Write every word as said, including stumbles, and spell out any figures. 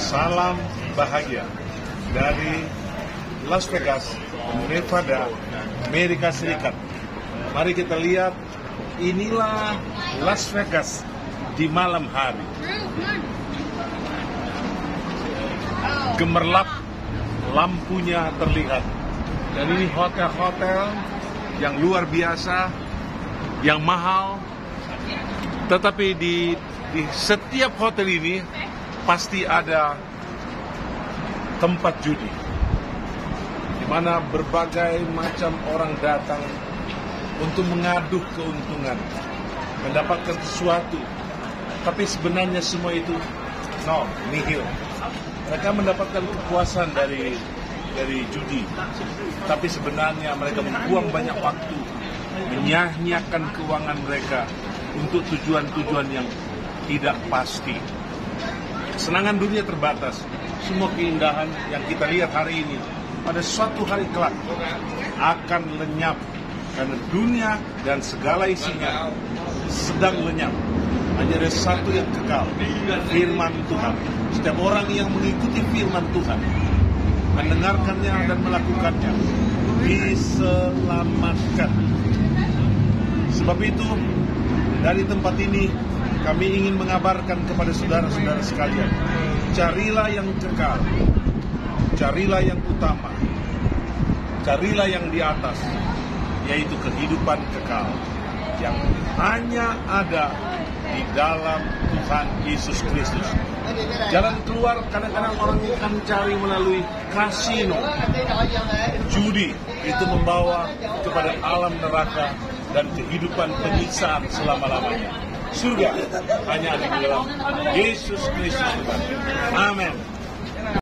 Salam bahagia dari Las Vegas, Nevada, Amerika Serikat. Mari kita lihat, inilah Las Vegas di malam hari. Gemerlap, lampunya terlihat. Dan ini hotel-hotel yang luar biasa, yang mahal. Tetapi di, di setiap hotel ini pasti ada tempat judi, di mana berbagai macam orang datang untuk mengadu keuntungan, mendapatkan sesuatu. Tapi sebenarnya semua itu no, nihil. Mereka mendapatkan kepuasan dari dari judi, tapi sebenarnya mereka membuang banyak waktu, menyia-nyiakan keuangan mereka untuk tujuan-tujuan yang tidak pasti. Kesenangan dunia terbatas. Semua keindahan yang kita lihat hari ini pada suatu hari kelak akan lenyap, karena dunia dan segala isinya sedang lenyap. Hanya ada satu yang kekal, firman Tuhan. Setiap orang yang mengikuti firman Tuhan, mendengarkannya dan melakukannya, diselamatkan. Sebab itu, dari tempat ini kami ingin mengabarkan kepada saudara-saudara sekalian, carilah yang kekal, carilah yang utama, carilah yang di atas, yaitu kehidupan kekal yang hanya ada di dalam Tuhan Yesus Kristus. Jalan keluar kadang-kadang orang akan cari melalui kasino, judi, itu membawa kepada alam neraka dan kehidupan penyiksaan selama-lamanya. Surga hanya ada di dalam Yesus Kristus Tuhan. Amin.